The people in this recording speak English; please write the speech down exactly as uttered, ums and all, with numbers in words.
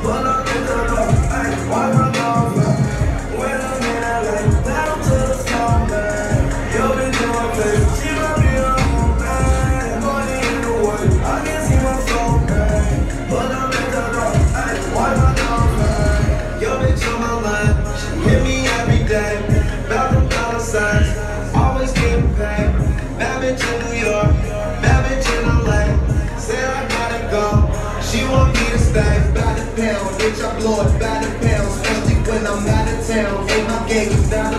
But I'm in the dark, ay, why my dog fly? When I'm in L A, battle to the song, man. Yo, been doing things, she might be a home, man. Money in the way, I can see my soul, man. But I'm in the dark, ay, why my dog fly? Yo, bitch on my line, she hit me every day. Back from dollar signs, always getting paid. Bad bitch in New York, bad bitch in L A. Said I gotta go, she want me to stay. By the pound, bitch I blow it by the pound. Especially when I'm out of town, ain't my game, it's not a